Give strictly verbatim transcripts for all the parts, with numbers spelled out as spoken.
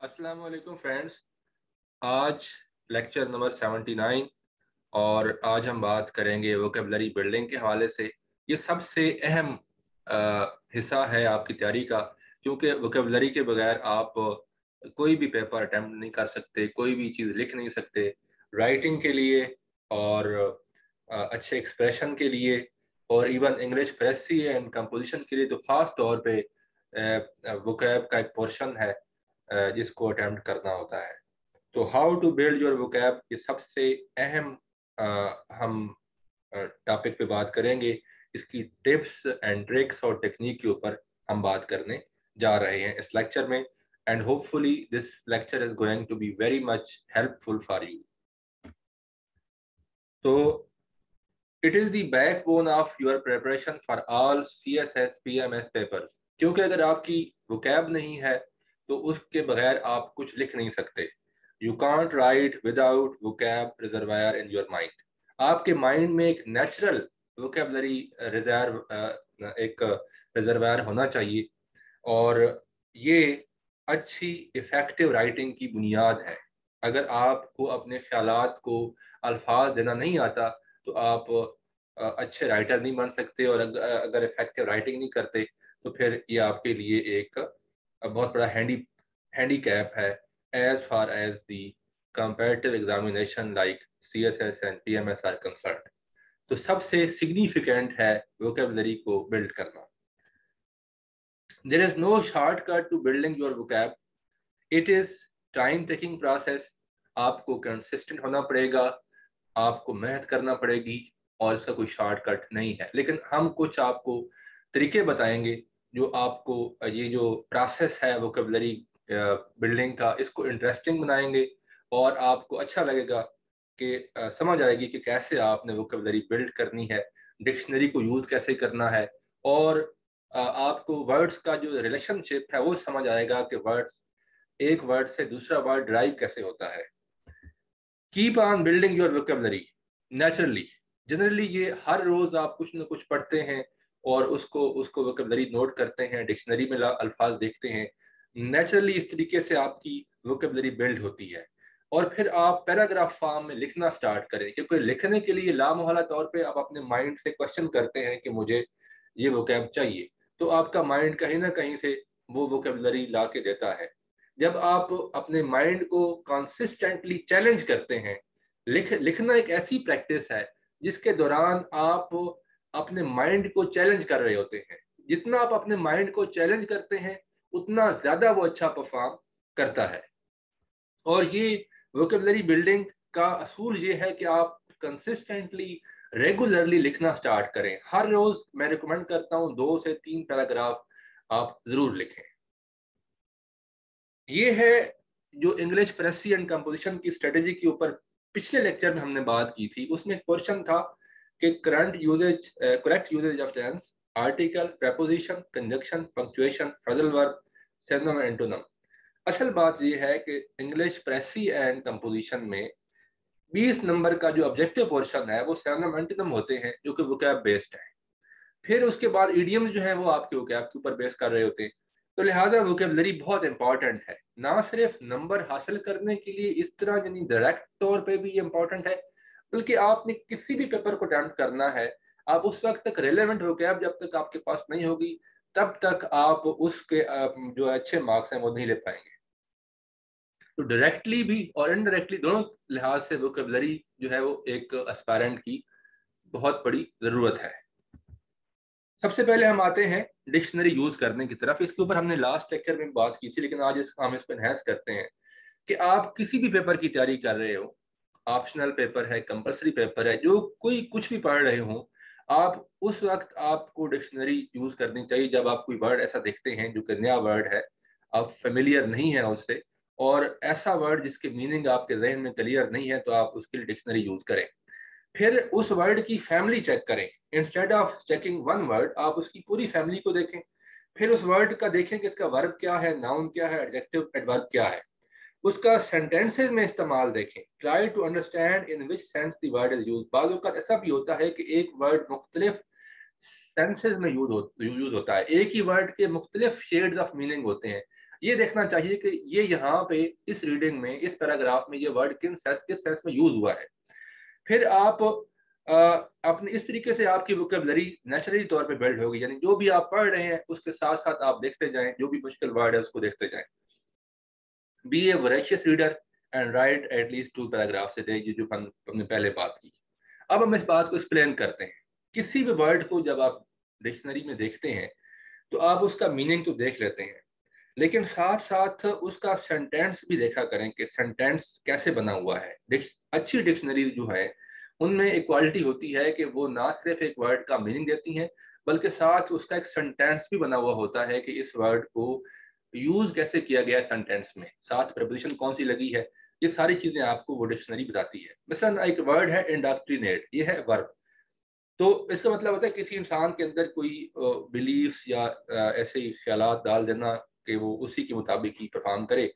अस्सलाम वालेकुम फ्रेंड्स। आज लेक्चर नंबर सेवेंटी नाइन और आज हम बात करेंगे वोकेबलरी बिल्डिंग के हवाले से। ये सबसे अहम अ, हिस्सा है आपकी तैयारी का, क्योंकि वोकेबलरी के बगैर आप कोई भी पेपर अटेम्प्ट नहीं कर सकते, कोई भी चीज़ लिख नहीं सकते। राइटिंग के लिए और अ, अच्छे एक्सप्रेशन के लिए और even English precis and composition के लिए तो ख़ास तौर पे वोकैब का एक पोर्शन है अ, जिसको अटेम्प्ट करना होता है। तो how to build your vocab, ये सबसे अहम अ, हम टॉपिक पे बात करेंगे। इसकी टिप्स एंड ट्रिक्स और टेक्निक के ऊपर हम बात करने जा रहे हैं इस लेक्चर में, and hopefully this lecture is going to be very much helpful for you. तो it is the backbone of your preparation for all C S S P M S papers, क्योंकि अगर आपकी वोकैब नहीं है तो उसके बगैर आप कुछ लिख नहीं सकते। You can't write without vocab reservoir in your mind. आपके माइंड में एक नेचुरल वोकेबलरी रिजर्व एक रिजर्वायर होना चाहिए, और ये अच्छी इफेक्टिव राइटिंग की बुनियाद है। अगर आपको अपने ख्यालात को अल्फाज देना नहीं आता तो आप अ, अच्छे राइटर नहीं बन सकते, और अगर, अगर इफेक्टिव राइटिंग नहीं करते तो फिर ये आपके लिए एक बहुत बड़ा हैंडी हैंडी कैप है as far as the comparative examination like C S S and P M S are concern. तो सबसे सिग्निफिकेंट है वोकेबलरी को बिल्ड करना। There is no shortcut to building your vocab, it is time taking process. आपको consistent होना पड़ेगा, आपको मेहनत करना पड़ेगी, और इसका कोई शॉर्टकट नहीं है। लेकिन हम कुछ आपको तरीके बताएंगे जो आपको ये जो प्रोसेस है वोकेबलरी बिल्डिंग का, इसको इंटरेस्टिंग बनाएंगे, और आपको अच्छा लगेगा कि अ, समझ आएगी कि कैसे आपने वोकेबलरी बिल्ड करनी है, डिक्शनरी को यूज़ कैसे करना है, और अ, आपको वर्ड्स का जो रिलेशनशिप है वो समझ आएगा कि वर्ड्स एक वर्ड से दूसरा वर्ड ड्राइव कैसे होता है। Keep on building your vocabulary naturally. Generally ये हर रोज आप कुछ ना कुछ पढ़ते हैं और उसको उसको वोकेबलरी नोट करते हैं, डिक्शनरी में अल्फाज देखते हैं। नेचुरली इस तरीके से आपकी वोकेबलरी बिल्ड होती है, और फिर आप पैराग्राफ फॉर्म में लिखना स्टार्ट करें, क्योंकि लिखने के लिए लामोहला तौर पे आप अपने माइंड से क्वेश्चन करते हैं कि मुझे ये वोकैब चाहिए, तो आपका माइंड कहीं ना कहीं से वो वोकेबलरी ला के देता है। जब आप अपने माइंड को कंसिस्टेंटली चैलेंज करते हैं, लिख लिखना एक ऐसी प्रैक्टिस है जिसके दौरान आप अपने माइंड को चैलेंज कर रहे होते हैं। जितना आप अपने माइंड को चैलेंज करते हैं उतना ज्यादा वो अच्छा परफॉर्म करता है। और ये वोकेबलरी बिल्डिंग का असूल ये है कि आप कंसिस्टेंटली रेगुलरली लिखना स्टार्ट करें। हर रोज मैं रिकमेंड करता हूं दो से तीन पैराग्राफ आप जरूर लिखें। ये है जो इंग्लिश प्रेसी एंड कंपोजिशन की स्ट्रेटेजी के ऊपर पिछले लेक्चर में हमने बात की थी। उसमें एक क्वेश्चन था कि current usage correct usage of tense, article, preposition, conjunction, punctuation, phrasal verb, synonym, antonym. असल बात यह है कि इंग्लिश प्रेसी एंड कंपोजिशन में बीस नंबर का जो ऑब्जेक्टिव पोर्शन है वो सिनोनिम एंटोनिम होते हैं, जो कि वोकैब बेस्ड है। फिर उसके बाद इडियम्स जो है वो आपके वोकैब के ऊपर बेस कर रहे होते हैं। तो लिहाजा वोकेबलरी बहुत इंपॉर्टेंट है, ना सिर्फ नंबर हासिल करने के लिए इस तरह यानी डायरेक्ट तौर पे भी ये इंपॉर्टेंट है, बल्कि आपने किसी भी पेपर को अटेम्प्ट करना है, आप उस वक्त तक रेलेवेंट वोकैब जब तक आपके पास नहीं होगी तब तक आप उसके जो अच्छे मार्क्स हैं वो नहीं ले पाएंगे। तो डायरेक्टली भी और इनडायरेक्टली दोनों लिहाज से वोकेबलरी जो है वो एक एस्पायरेंट की बहुत बड़ी जरूरत है। सबसे पहले हम आते हैं डिक्शनरी यूज करने की तरफ। इसके ऊपर हमने लास्ट लेक्चर में बात की थी, लेकिन आज इस, हम इसको एनहेंस करते हैं कि आप किसी भी पेपर की तैयारी कर रहे हो, ऑप्शनल पेपर है, कंपलसरी पेपर है, जो कोई कुछ भी पढ़ रहे हो, आप उस वक्त आपको डिक्शनरी यूज करनी चाहिए जब आप कोई वर्ड ऐसा देखते हैं जो कि नया वर्ड है, आप फेमिलियर नहीं है उससे, और ऐसा वर्ड जिसके मीनिंग आपके जहन में क्लियर नहीं है, तो आप उसके लिए डिक्शनरी यूज करें। फिर उस वर्ड की फैमिली चेक करें। Instead of checking one word आप उसकी पूरी फैमिली को देखें। फिर उस वर्ड का देखें कि इसका वर्ब क्या है, नाउन क्या है, एडजेक्टिव एडवर्ब क्या है। उसका सेंटेंसेस में इस्तेमाल देखें। Try to understand in which sense the word is used. बाज़ औक़ात ऐसा भी होता है कि एक वर्ड मुख्तलिफ सेंसेस में यूज हो, यूज होता है। एक ही वर्ड के मुख्तलिफ शेड्स ऑफ मीनिंग होते हैं। ये देखना चाहिए कि ये यहाँ पे इस रीडिंग में, इस पैराग्राफ में ये वर्ड किन सेंस किस सेंस में यूज हुआ है। फिर आप अपने इस तरीके से आपकी वोकेबलरी नेचुरली तौर पे बिल्ड होगी, यानी जो भी आप पढ़ रहे हैं उसके साथ साथ आप देखते जाएं, जो भी मुश्किल वर्ड है उसको देखते जाएं। Be a voracious reader and write at least two paragraphs a day, जो हमने पहले बात की। अब हम इस बात को एक्सप्लेन करते हैं। किसी भी वर्ड को जब आप डिक्शनरी में देखते हैं तो आप उसका मीनिंग तो देख लेते हैं, लेकिन साथ साथ उसका सेंटेंस भी देखा करें कि सेंटेंस कैसे बना हुआ है। अच्छी डिक्शनरी जो है उनमें एक क्वालिटी होती है कि वो ना सिर्फ एक वर्ड का मीनिंग देती हैं, बल्कि साथ उसका एक सेंटेंस भी बना हुआ होता है कि इस वर्ड को यूज कैसे किया गया है सेंटेंस में, साथ प्रपोजिशन कौन सी लगी है, ये सारी चीजें आपको वो डिक्शनरी बताती है। मिसाल एक वर्ड है इंडोक्ट्रिनेट, ये है वर्ब। तो इसका मतलब होता है किसी इंसान के अंदर कोई बिलीव्स या ऐसे ही ख्यालात डाल देना कि वो उसी के मुताबिक ही परफॉर्म करे।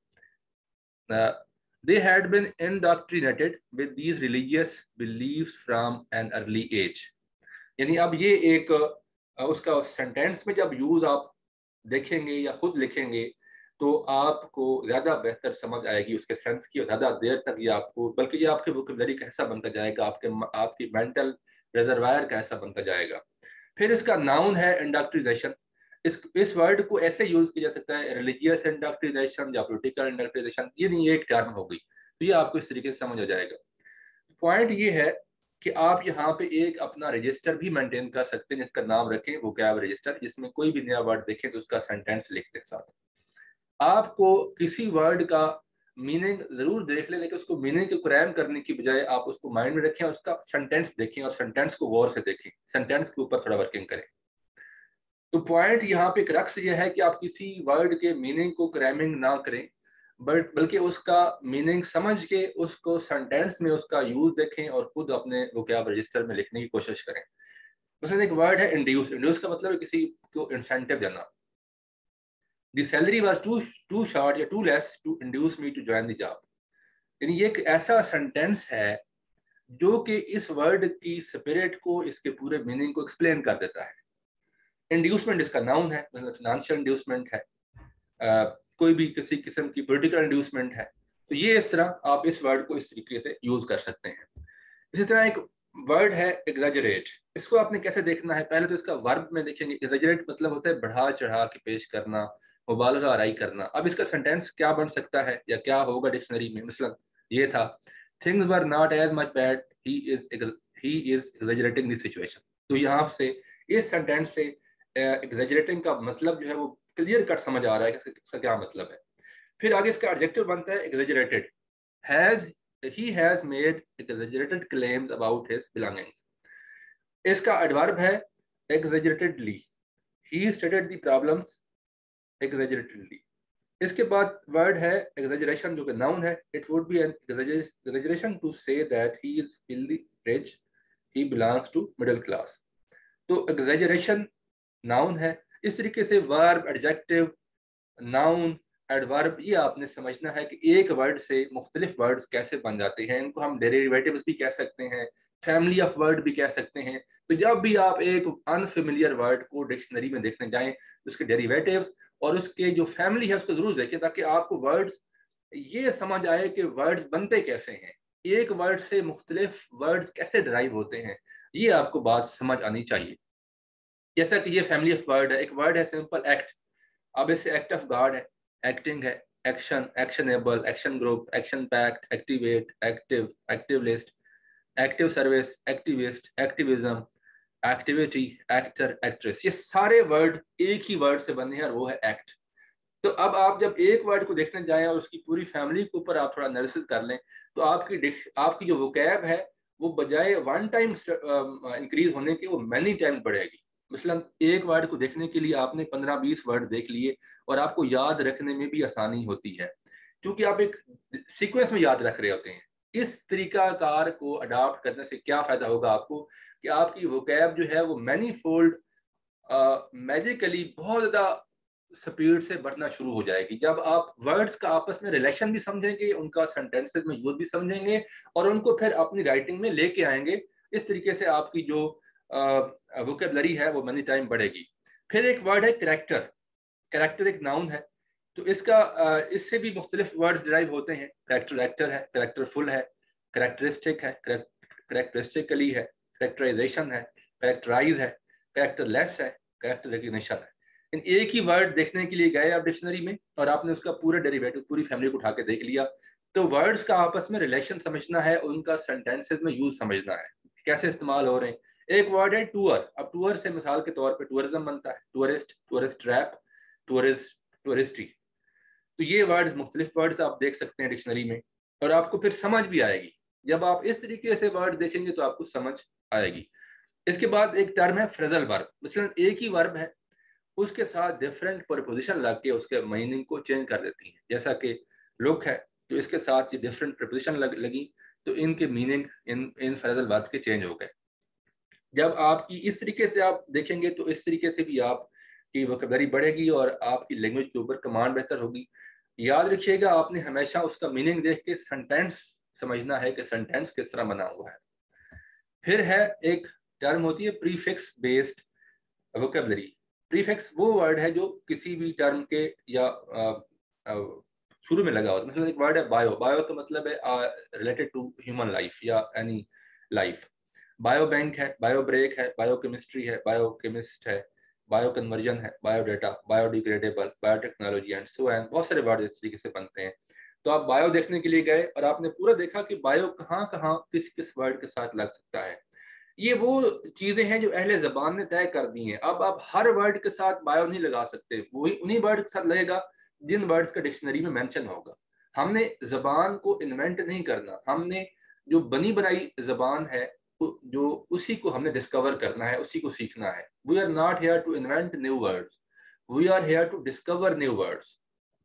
They had been indoctrinated with these religious beliefs from an early age. यानी अब ये एक उसका सेंटेंस में जब यूज आप देखेंगे या खुद लिखेंगे तो आपको ज़्यादा बेहतर समझ आएगी उसके सेंस की, और ज़्यादा देर तक ये आपको, बल्कि ये आपके वोकैबुलरी का हिस्सा बनता जाएगा, आपके आपकी मेंटल रिजर्वायर का हिस्सा बनता जाएगा। फिर इसका नाउन है इंडोक्ट्रिनेशन। इस इस वर्ड को ऐसे यूज किया जा सकता है रिलीजियस इंडोक्ट्रिनेशन या पॉलिटिकल इंडोक्ट्रिनेशन, ये नहीं एक टर्म हो गई, तो ये आपको इस तरीके से समझ आ जाएगा। पॉइंट ये है कि आप यहाँ पे एक अपना रजिस्टर भी मेंटेन कर सकते हैं जिसका नाम रखें वोकैब रजिस्टर, जिसमें कोई भी नया वर्ड देखें तो उसका सेंटेंस लिख दें। साथ आपको किसी वर्ड का मीनिंग जरूर देख लें, लेकिन उसको मीनिंग को क्रैम करने की बजाय आप उसको माइंड में रखें, उसका सेंटेंस देखें और सेंटेंस को गौर से देखें, सेंटेंस के ऊपर थोड़ा वर्किंग करें। तो पॉइंट यहाँ पे क्रक्स ये है कि आप किसी वर्ड के मीनिंग को क्रैमिंग ना करें, बट बल्कि उसका मीनिंग समझ के उसको सेंटेंस में उसका यूज देखें और खुद अपने वोकैब रजिस्टर में लिखने की कोशिश करें। मतलब एक वर्ड है इंड्यूस। इंड्यूस का मतलब है किसी को इंसेंटिव देना। The salary was too too short या too less to induce me to join the job. यानी ये एक ऐसा सेंटेंस है जो कि इस वर्ड की स्पिरिट को, इसके पूरे मीनिंग को एक्सप्लेन कर देता है। इंड्यूसमेंट इसका नाउन है, मतलब फिनेंशियल इंड्यूसमेंट है, आ, कोई भी किसी किस्म की पॉलिटिकल इंड्यूसमेंट है। तो ये इस तरह आप इस वर्ड को इस तरीके से यूज कर सकते हैं। इसी तरह एक वर्ड है एग्जैजरेट। इसको आपने कैसे देखना है, पहले तो इसका वर्ब में देखेंगे। एग्जैजरेट मतलब होता है बढ़ा चढ़ा के पेश करना, मुबालगा आराई करना। अब इसका सेंटेंस क्या बन सकता है या क्या होगा डिक्शनरी में, मतलब ये था things were not as much bad, he is he is exaggerating the situation. तो यहाँ से इस सेंटेंस से एग्जैजरेटिंग का मतलब जो है वो क्लियर कट समझ आ रहा है कि इसका क्या मतलब है। फिर आगे इसका एडजेक्टिव बनता है exaggerated. Has he has made exaggerated claims about his belongings. इसका एडवर्ब है exaggeratedly. He stated the problems exaggeratedly. इसके बाद वर्ड है exaggeration जो कि नाउन है. It would be an exaggeration to say that he is filthy rich, he belongs to middle class. तो exaggeration noun है। इस तरीके से वर्ब, एडजेक्टिव, नाउन, एडवर्ब, ये आपने समझना है कि एक वर्ड से मुख्तलिफ वर्ड्स कैसे बन जाते हैं। इनको हम डेरिवेटिव्स भी कह सकते हैं, फैमिली ऑफ वर्ड भी कह सकते हैं। तो जब भी आप एक अनफेमिलियर वर्ड को डिक्शनरी में देखने जाएं, उसके डेरिवेटिव्स और उसके जो फैमिली है उसको जरूर देखें, ताकि आपको वर्ड्स ये समझ आए कि वर्ड्स बनते कैसे हैं, एक वर्ड से मुख्तलिफ वर्ड्स कैसे डराइव होते हैं, ये आपको बात समझ आनी चाहिए। जैसा कि ये फैमिली ऑफ वर्ड है, एक वर्ड है सिंपल एक्ट। अब इससे एक्ट ऑफ गॉड है, एक्टिंग है, action, actionable, action group, action pact, activate, active, active list, active service, activist, activism, activity, actor, actress, ये सारे वर्ड एक ही वर्ड से बने हैं और वो है एक्ट। तो अब आप जब एक वर्ड को देखने जाएं और उसकी पूरी फैमिली के ऊपर आप थोड़ा एनालिसिस कर लें, तो आपकी आपकी जो वोकैब है वो बजाय वन टाइम इंक्रीज होने के वो मैनी टाइम बढ़ेगी। मतलब एक वर्ड को देखने के लिए आपने पंद्रह बीस वर्ड देख लिए और आपको याद रखने में भी आसानी होती है, क्योंकि आप एक सीक्वेंस में याद रख रहे होते हैं। इस तरीका कार को अडॉप्ट करने से क्या फायदा होगा आपको कि आपकी वोकैब जो है वो मैनी फोल्ड मैजिकली बहुत ज़्यादा स्पीड से बढ़ना शुरू हो जाएगी। जब आप वर्ड्स का आपस में रिलेशन भी समझेंगे, उनका सेंटेंसेस में यूज भी समझेंगे और उनको फिर अपनी राइटिंग में लेके आएंगे। इस तरीके से आपकी जो वोकेबलरी है वो मनी टाइम बढ़ेगी। फिर एक वर्ड है करेक्टर। करेक्टर एक नाउन है, तो इसका इससे भी मुख्तलिफ वर्ड डिराइव होते हैं। करेक्टर एक्टर है, करेक्टरफुल है, करेक्टरिस्टिक है, करेक्टरिस्टिकली है, करेक्टराइजेशन है, करेक्टराइज है, करेक्टरलेस है, करेक्टर रिकग्निशन है। इन एक ही वर्ड देखने के लिए गए आप डिक्शनरी में और आपने उसका पूरा डेरिवेटिव पूरी फैमिली को उठा के देख लिया, तो वर्ड्स का आपस में रिलेशन समझना है, उनका सेंटेंसेस में यूज समझना है, कैसे इस्तेमाल हो रहे हैं। एक वर्ड है टूर। अब टूर से मिसाल के तौर पे टूरिज्म बनता है, tourist, tourist trap, tourist, touristy. तो ये वर्ड्स, मुख्तलिफ वर्ड्स आप देख सकते हैं डिक्शनरी में और आपको फिर समझ भी आएगी। जब आप इस तरीके से वर्ड देखेंगे तो आपको समझ आएगी। इसके बाद एक टर्म है फ्रेजल वर्ब। मसलन एक ही वर्ब है, उसके साथ डिफरेंट प्रपोजिशन लग के उसके मीनिंग को चेंज कर देती है। जैसा कि लुक है, तो इसके साथ ये डिफरेंट प्रपोजिशन लग, लगी तो इनके मीनिंग इन इन फ्रेजल वर्ब के चेंज हो गए। जब आपकी इस तरीके से आप देखेंगे तो इस तरीके से भी आपकी वोकैबुलरी बढ़ेगी और आपकी लैंग्वेज के ऊपर कमांड बेहतर होगी। याद रखिएगा, आपने हमेशा उसका मीनिंग देख के सेंटेंस समझना है कि सेंटेंस किस तरह बना हुआ है। फिर है एक टर्म होती है प्रीफिक्स बेस्ड वोकैबुलरी। प्रीफिक्स वो वर्ड है जो किसी भी टर्म के या शुरू में लगा होता है। मतलब एक वर्ड है बायो। बायो का मतलब है रिलेटेड टू ह्यूमन लाइफ या एनी लाइफ। बायो बैंक है, बायो ब्रेक है, बायो केमिस्ट्री है, बायो केमिस्ट है, बायो कन्वर्जन है, biodata, biodegradable, biotechnology and so on बहुत सारे वर्ड इस तरीके से बनते हैं। तो आप बायो देखने के लिए गए और आपने पूरा देखा कि बायो कहाँ कहाँ किस किस वर्ड के साथ लग सकता है। ये वो चीजें हैं जो अहले ज़बान ने तय कर दी हैं। अब आप हर वर्ड के साथ बायो नहीं लगा सकते, वही उन्हीं वर्ड के साथ लगेगा जिन वर्ड्स का डिक्शनरी में मेंशन होगा। हमने जबान को इन्वेंट नहीं करना, हमने जो बनी बनाई जबान है जो उसी को हमने डिस्कवर करना है, उसी को सीखना है। We are not here to invent new words, we are here to discover new words.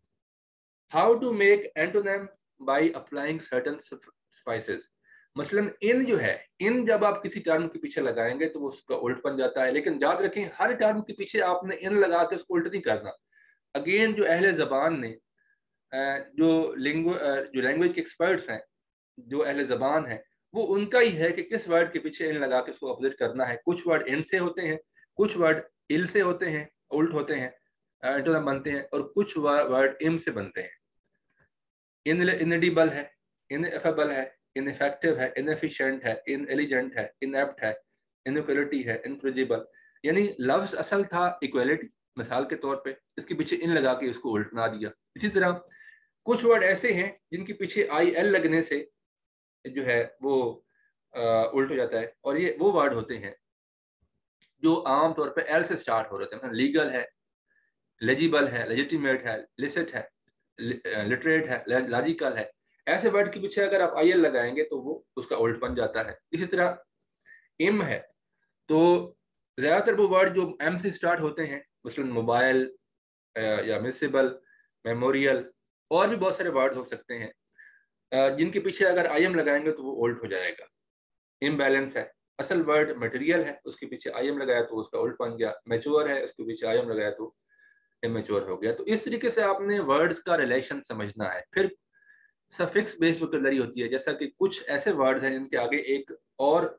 How to make antonym by applying certain spices. मसलन इन जो है, इन जब आप किसी टर्म के पीछे लगाएंगे तो वो उसका उल्ट बन जाता है। लेकिन याद रखें, हर टर्म के पीछे आपने इन लगा के उसको उल्ट नहीं करना। अगेन जो अहले ज़बान ने, जो लिंगु जो लैंग्वेज के एक्सपर्ट्स हैं, जो अहले ज़बान है, वो उनका ही है कि किस वर्ड के पीछे इन लगा के उसको अपोजिट करना है। कुछ वर्ड इन से होते हैं, कुछ वर्ड इल से होते हैं, उल्ट होते हैं, एंटोनिम बनते हैं, और कुछ वर्ड इम से बनते हैं। इन इनएडिबल है, इनएफेबल है, इनइफेक्टिव है, इनएफिशिएंट है, इनएलिजेंट है, इनएप्ट है, इनइक्वालिटी है, इनफ्रिजिबल। यानी लफ्ज असल था इक्वालिटी मिसाल के तौर पे, इसके पीछे इन लगा के इसको उल्ट बना दिया। इसी तरह कुछ वर्ड ऐसे हैं जिनके पीछे आई एल लगने से जो है वो आ, उल्ट हो जाता है, और ये वो वर्ड होते हैं जो आम तौर पे एल से स्टार्ट हो रहे हैं। लीगल है, लेजिबल है, लेजिटिमेट है, लिसिट है, लिटरेट है, लॉजिकल है। ऐसे वर्ड के पीछे अगर आप आई एल लगाएंगे तो वो उसका उल्ट बन जाता है। इसी तरह इम है, तो ज्यादातर वो वर्ड जो एम से स्टार्ट होते हैं, मसलन मोबाइल या मिसेबल, मेमोरियल, और भी बहुत सारे वर्ड हो सकते हैं जिनके पीछे अगर आई एम लगाएंगे तो वो उल्ट हो जाएगा। इम्बैलेंस है, असल वर्ड मटेरियल है, उसके पीछे आई एम लगाया तो उसका उल्ट बन गया। मैच्योर है, उसके पीछे आई एम लगाया तो इमेच्योर हो गया। तो इस तरीके से आपने वर्ड्स का रिलेशन समझना है। फिर सफिक्स बेस्ड वोकैबुलरी होती है, जैसा कि कुछ ऐसे वर्ड्स हैं जिनके आगे एक और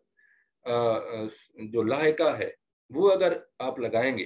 जो लाहिका है वो अगर आप लगाएंगे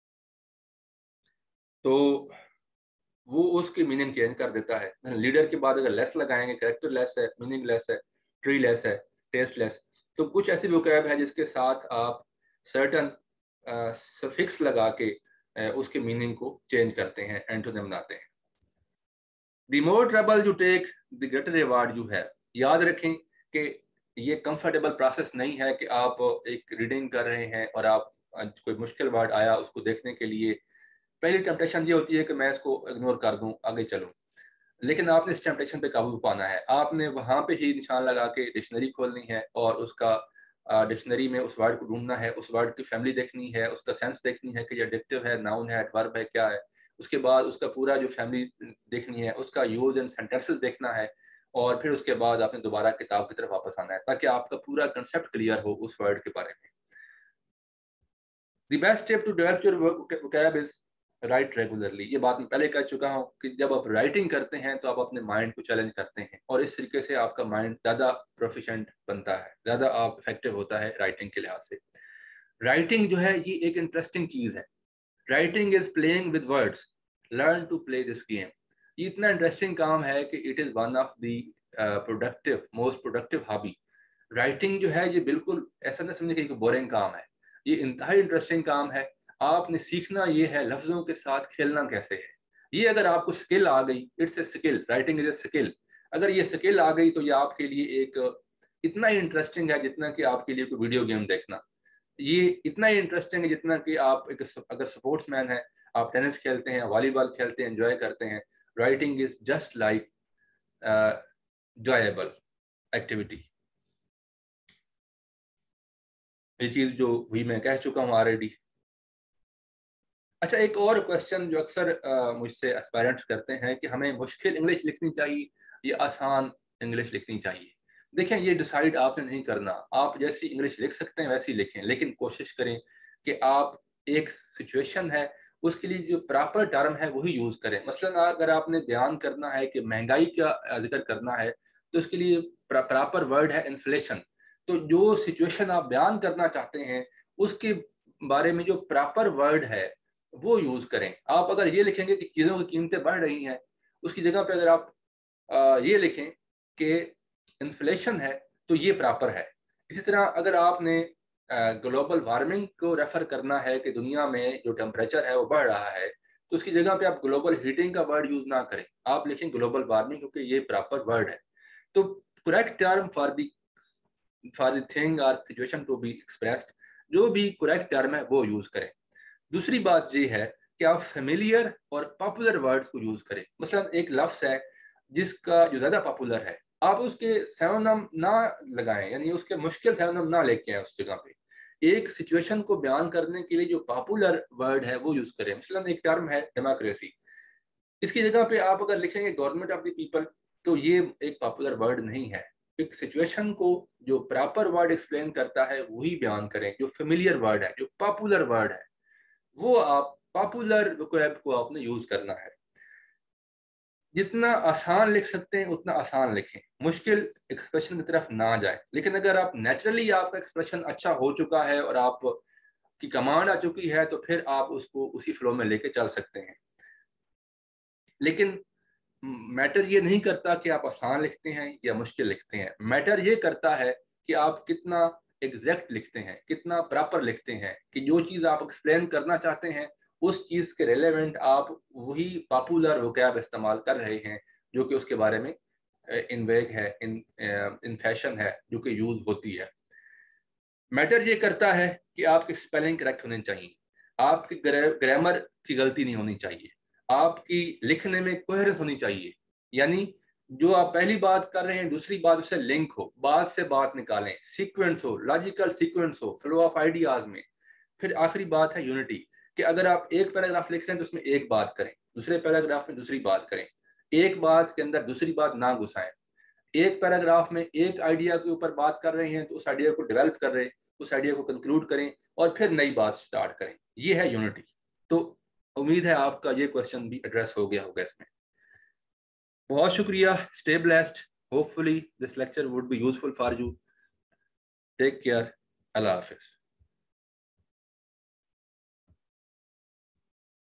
तो वो उसकी मीनिंग चेंज कर देता है। लीडर के बाद अगर लेस लगाएंगे, कैरेक्टर लेस है, मीनिंग लेस है, ट्री लेस है, टेस्ट लेस। तो कुछ ऐसी वोकैब है जिसके साथ आप सर्टन सफिक्स लगा के uh, उसके मीनिंग को चेंज करते हैं, एंटोनिम बनाते हैं। The more trouble you take the greater reward you है। याद रखें कि ये कंफर्टेबल प्रोसेस नहीं है कि आप एक रीडिंग कर रहे हैं और आप कोई मुश्किल वर्ड आया उसको देखने के लिए पहली टेम्पटेशन ये होती है कि मैं इसको इग्नोर कर दूं, आगे चलूं। लेकिन आपने इस टेम्पटेशन पे काबू पाना है। आपने वहां पे ही निशान लगा के डिक्शनरी खोलनी है और उसका डिक्शनरी में उस वर्ड को ढूंढना है, उस वर्ड की फैमिली देखनी है, उसका सेंस देखनी है कि ये एडजेक्टिव है, नाउन है, एडवर्ब है, क्या है। उसके बाद उसका पूरा जो फैमिली देखनी है, उसका यूज एंड सेंटेंसेस देखना है, और फिर उसके बाद आपने दोबारा किताब की तरफ वापस आना है ताकि आपका पूरा कंसेप्ट क्लियर हो उस वर्ड के बारे में। The best step to develop your vocab is write regularly. ये बात मैं पहले कह चुका हूँ कि जब आप राइटिंग करते हैं तो आप अपने माइंड को चैलेंज करते हैं, और इस तरीके से आपका माइंड ज़्यादा प्रोफिशिएंट बनता है, ज़्यादा आप इफेक्टिव होता है राइटिंग के लिहाज से। राइटिंग जो है ये एक इंटरेस्टिंग चीज़ है। Writing is playing with words, learn to play this game. ये इतना इंटरेस्टिंग काम है कि it is one of the productive most productive hobby. Writing जो है ये बिल्कुल ऐसा ना समझे कि बोरिंग काम है, ये इंतहाई इंटरेस्टिंग काम है। आपने सीखना ये है लफ्ज़ों के साथ खेलना कैसे है। ये अगर आपको स्किल आ गई, it's a skill, writing is a skill. अगर ये स्किल आ गई तो ये आपके लिए एक इतना ही इंटरेस्टिंग है जितना कि आपके लिए कोई वीडियो गेम देखना। ये इतना ही इंटरेस्टिंग है जितना कि आप एक अगर स्पोर्ट्स मैन है, आप टेनिस खेलते हैं, वॉलीबॉल खेलते हैं, एंजॉय करते हैं। Writing is just like joyable activity. ये चीज जो भी मैं कह चुका हूँ ऑलरेडी। अच्छा, एक और क्वेश्चन जो अक्सर uh, मुझसे एस्पायरेंट्स करते हैं कि हमें मुश्किल इंग्लिश लिखनी चाहिए या आसान इंग्लिश लिखनी चाहिए। देखें, ये डिसाइड आपने नहीं करना। आप जैसी इंग्लिश लिख सकते हैं वैसी लिखें, लेकिन कोशिश करें कि आप एक सिचुएशन है उसके लिए जो प्रॉपर टर्म है वही यूज करें। मसलन अगर आपने बयान करना है कि महंगाई का जिक्र करना है तो उसके लिए प्रॉपर वर्ड है इन्फ्लेशन। तो जो सिचुएशन आप बयान करना चाहते हैं उसके बारे में जो प्रॉपर वर्ड है वो यूज करें। आप अगर ये लिखेंगे कि चीजों की कीमतें बढ़ रही हैं, उसकी जगह पे अगर आप आ, ये लिखें कि इन्फ्लेशन है, तो ये प्रॉपर है। इसी तरह अगर आपने ग्लोबल वार्मिंग को रेफर करना है कि दुनिया में जो टेम्परेचर है वो बढ़ रहा है, तो उसकी जगह पे आप ग्लोबल हीटिंग का वर्ड यूज ना करें, आप लिखें ग्लोबल वार्मिंग, क्योंकि ये प्रॉपर वर्ड है। तो correct term for the for the thing और सिचुएशन टू बी एक्सप्रेस्ड, जो भी करेक्ट टर्म है वो यूज करें। दूसरी बात ये है कि आप फेमिलियर और पॉपुलर वर्ड्स को यूज करें। मसलन एक लफ्ज है जिसका जो ज्यादा पॉपुलर है, आप उसके सेवनम ना लगाएं, यानी उसके मुश्किल सेवनम ना लेके आए उस जगह पे। एक सिचुएशन को बयान करने के लिए जो पॉपुलर वर्ड है वो यूज करें। मसलन एक टर्म है डेमोक्रेसी, इसकी जगह पे आप अगर लिखेंगे गवर्नमेंट ऑफ द पीपल, तो ये एक पॉपुलर वर्ड नहीं है। एक सिचुएशन को जो प्रॉपर वर्ड एक्सप्लेन करता है वही बयान करें, जो फेमिलियर वर्ड है, जो पॉपुलर वर्ड है, वो आप पॉपुलर वोकैब को आपने यूज करना है। जितना आसान लिख सकते हैं उतना आसान लिखें, मुश्किल एक्सप्रेशन की तरफ ना जाए। लेकिन अगर आप नेचुरली आपका एक्सप्रेशन अच्छा हो चुका है और आप की कमांड आ चुकी है तो फिर आप उसको उसी फ्लो में लेके चल सकते हैं। लेकिन मैटर ये नहीं करता कि आप आसान लिखते हैं या मुश्किल लिखते हैं, मैटर ये करता है कि आप कितना एग्जैक्ट लिखते हैं, कितना प्रॉपर लिखते हैं, कि जो चीज़ आप एक्सप्लेन करना चाहते हैं उस चीज़ के रेलेवेंट आप वही पॉपुलर वोकैब इस्तेमाल कर रहे हैं जो कि उसके बारे में इन वेग है, इन इन फैशन है, जो कि यूज होती है। मैटर ये करता है कि आपकी स्पेलिंग करेक्ट होनी चाहिए, आपकी ग्रामर की गलती नहीं होनी चाहिए, आपकी लिखने में कोहेरेंस होनी चाहिए। यानी जो आप पहली बात कर रहे हैं दूसरी बात उससे लिंक हो, बात से बात निकालें, सीक्वेंस हो, लॉजिकल सीक्वेंस हो, फ्लो ऑफ आइडियाज में। फिर आखिरी बात है यूनिटी, कि अगर आप एक पैराग्राफ लिख रहे हैं तो उसमें एक बात करें, दूसरे पैराग्राफ में दूसरी बात करें, एक बात के अंदर दूसरी बात ना घुसाएं। एक पैराग्राफ में एक आइडिया के ऊपर बात कर रहे हैं तो उस आइडिया को डेवलप कर रहे हैं, उस आइडिया को कंक्लूड करें और फिर नई बात स्टार्ट करें। ये है यूनिटी। तो उम्मीद है आपका ये क्वेश्चन भी एड्रेस हो गया होगा इसमें। बहुत शुक्रिया, stay blessed, hopefully this lecture would be useful for you. Take care, अल्लाह हाफिज।